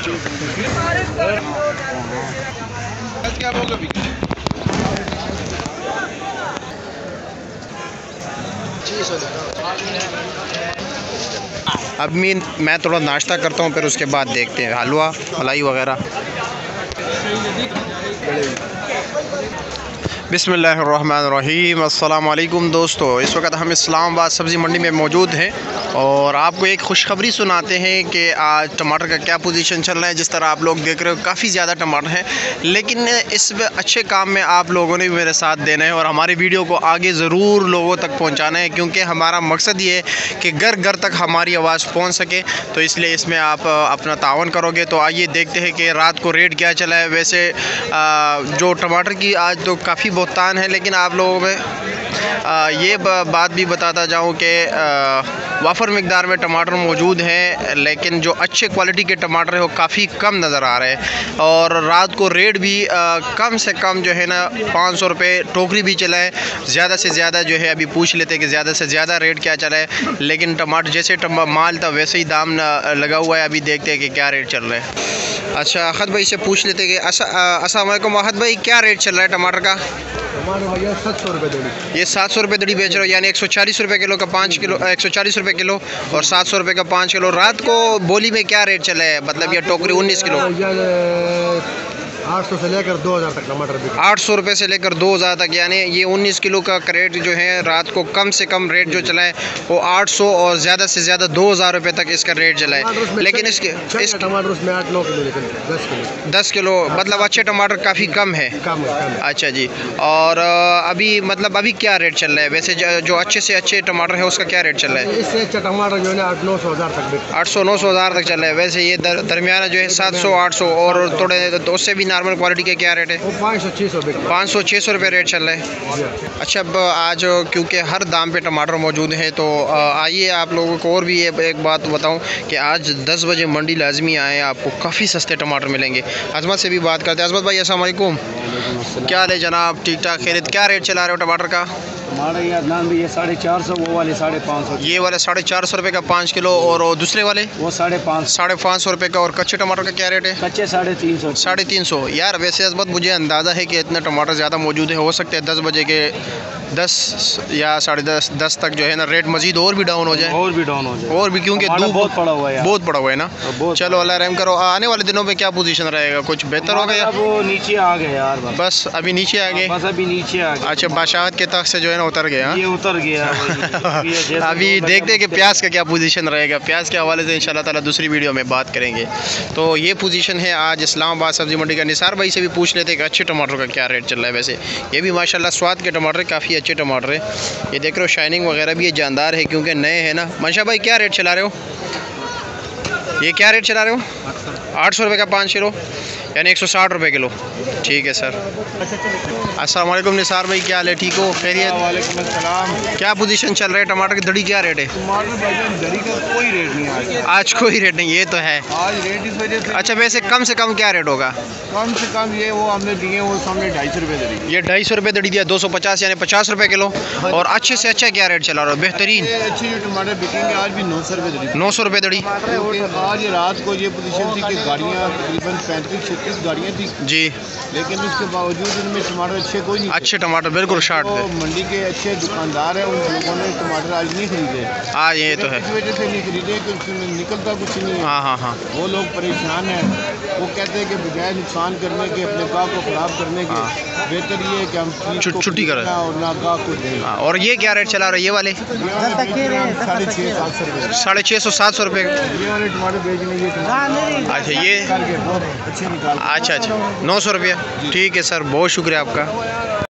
क्या बोल रहे अब मैं थोड़ा नाश्ता करता हूँ, फिर उसके बाद देखते हैं हलवा मलाई वगैरह। बिस्मिल्लाहिर्रहमानिर्रहीम। अस्सलाम वालेकुम दोस्तों, इस वक्त हम इस्लामाबाद सब्ज़ी मंडी में मौजूद हैं और आपको एक खुशखबरी सुनाते हैं कि आज टमाटर का क्या पोजीशन चल रहा है। जिस तरह आप लोग देख रहे हो काफ़ी ज़्यादा टमाटर हैं, लेकिन इस अच्छे काम में आप लोगों ने भी मेरे साथ देना है और हमारी वीडियो को आगे ज़रूर लोगों तक पहुँचाना है, क्योंकि हमारा मकसद ये है कि घर घर तक हमारी आवाज़ पहुँच सके। तो इसलिए इसमें आप अपना तावन करोगे। तो आइए देखते हैं कि रात को रेट क्या चला है। वैसे जो टमाटर की आज तो काफ़ी बहुतान है, लेकिन आप लोगों में ये बात भी बताता जाऊं कि वाफर मिकदार में टमाटर मौजूद हैं, लेकिन जो अच्छे क्वालिटी के टमाटर है वो काफ़ी कम नज़र आ रहे हैं। और रात को रेट भी कम से कम जो है ना 500 रुपये टोकरी भी चला है। ज़्यादा से ज़्यादा जो है अभी पूछ लेते हैं कि ज़्यादा से ज़्यादा रेट क्या चला है, लेकिन टमाटर जैसे माल था वैसे ही दाम लगा हुआ है। अभी देखते हैं कि क्या रेट चल रहा है। अच्छा, अहद भाई से पूछ लेते हैं कि अस्सलाम वालेकुम अहद भाई, क्या रेट चल रहा है टमाटर का? टमाटर भैया 700 रुपये दड़ी। ये 700 रुपये दड़ी बेच रहे हो, यानी 140 रुपये किलो का 5 किलो, 140 रुपये किलो और 700 रुपये का 5 किलो। रात को बोली में क्या रेट चला है, मतलब ये टोकरी 19 किलो? 800 से लेकर 2000 तक टमाटर बिके। 800 रुपये से लेकर 2000 तक, यानी ये 19 किलो का क्रेट जो है रात को कम से कम रेट जो चला है वो 800 और ज़्यादा से ज़्यादा 2000 रुपये तक इसका रेट चला है। लेकिन इसके टमाटर उसमें 8-9 किलो निकल 10 किलो 10 किलो, मतलब अच्छे टमाटर काफ़ी कम है। कम है। अच्छा जी। और अभी मतलब अभी क्या रेट चल रहा है? वैसे जो अच्छे से अच्छे टमाटर है उसका क्या रेट चल रहा है? इससे अच्छा टमाटर जो है ना 800-900 हज़ार तक बिकता है। 800-900 हज़ार तक चल रहा है। वैसे ये दरमियाना जो है 700-800 और थोड़े तो उससे भी नॉर्मल क्वालिटी के क्या रेट है? वो 500-600 बिकता है। 500-600 रुपये रेट चल रहा है। अच्छा, अब आज क्योंकि हर दाम पे टमाटर मौजूद है, तो आइए आप लोगों को और भी एक बात बताऊं कि आज 10 बजे मंडी लाजमी आए, आपको काफ़ी सस्ते टमाटर मिलेंगे। अजमत से भी बात करते हैं। अजमत भाई अस्सलाम वालेकुम, क्या हाल है जनाब? ठीक ठाक, खैरियत? क्या रेट चला रहे हो टमाटर का? हमारे यहाँ नाम भी ये 450, वो वाले 550। ये वाले 450 रुपये का 5 किलो और दूसरे वाले वो 550 रुपये का। और कच्चे टमाटर का क्या रेट है? कच्चे 350। 350। यार वैसे अजमत मुझे अंदाज़ा है कि इतना टमाटर ज़्यादा मौजूद है, हो सकता है 10 बजे के 10 या 10:30 तक जो है ना रेट मजीद और भी डाउन हो जाए। और भी डाउन हो जाए, और भी, क्योंकि धूप बहुत पड़ा हुआ है, बहुत पड़ा हुआ है ना। चलो अल्लाह रहम करो। आने वाले दिनों में क्या पोजीशन रहेगा? कुछ बेहतर हो गया? वो नीचे आ गए यार, बस अभी नीचे आ गए। बस अभी नीचे आ गए। अच्छा, बादशाहत के तख्त से जो है ना उतर गया। ये उतर गया। अभी देखते हैं कि प्याज का क्या पोजीशन रहेगा। प्याज के हवाले से इंशाल्लाह ताला दूसरी वीडियो में बात करेंगे। तो ये पोजीशन है आज इस्लामाबाद सब्ज़ी मंडी का। निसार भाई से भी पूछ लेते हैं कि अच्छे टमाटर का क्या रेट चल रहा है। वैसे ये भी माशाल्लाह स्वाद के टमाटर, काफ़ी अच्छे टमाटर है। ये देख रहे हो, शाइनिंग वगैरह भी ये जानदार है क्योंकि नए हैं ना। मंशा भाई क्या रेट चला रहे हो? ये क्या रेट चला रहे हो? 800 रुपये का 5 किलो, यानी 160 रुपये किलो। ठीक है सर। अस्सलाम वालेकुम निसार भाई, क्या हाल है? ठीक हो, खैरियत? वालेकुम अस्सलाम। क्या पोजीशन चल रहा है टमाटर की? दड़ी क्या रेट है? टमाटर भाईजान दरी का कोई रेट नहीं आज कोई रेट नहीं, ये तो है आज रेट इस वजह से। अच्छा, वैसे कम से कम क्या रेट होगा? कम से कम ये वो हमने दिए वो सामने 250 रुपये दरी। ये 250 रुपये दड़ी दिया, 250 यानी 50 रुपये किलो। और अच्छे से अच्छा क्या रेट चला रहा है? बेहतरीन अच्छे जो टमाटर बिकेंगे आज भी 900 रुपये दड़ी। 900 रुपये दड़ी। आज रात को ये पोजीशन थी कि गाड़ियाँ तकरीबन 35-36 गाड़ियाँ थी जी, लेकिन उसके बावजूद इनमें टमाटर अच्छे कोई नहीं। अच्छे टमाटर बिल्कुल शार्ट तो थे। मंडी के अच्छे दुकानदार हैं, उन लोगों ने टमाटर आज नहीं खरीदे। हाँ ये तो है, इस वजह से नहीं खरीदे कि उसमें निकलता कुछ नहीं है। हाँ हाँ हाँ। वो लोग परेशान हैं। वो कहते हैं कि बजाय नुकसान करने के, अपने गाँव को ख़राब करने के, बेहतर ये है कि हम छुट्टी करें और ना गाँव को दें। और ये क्या रेट चला रहा है? ये वाले 650-700 रुपये। 650-700 रुपये। ये वाले टमाटर बेचने ये टमाटर अच्छा, ये करके बहुत अच्छे निकाल। अच्छा 900 रुपये। ठीक है सर, बहुत शुक्रिया आपका।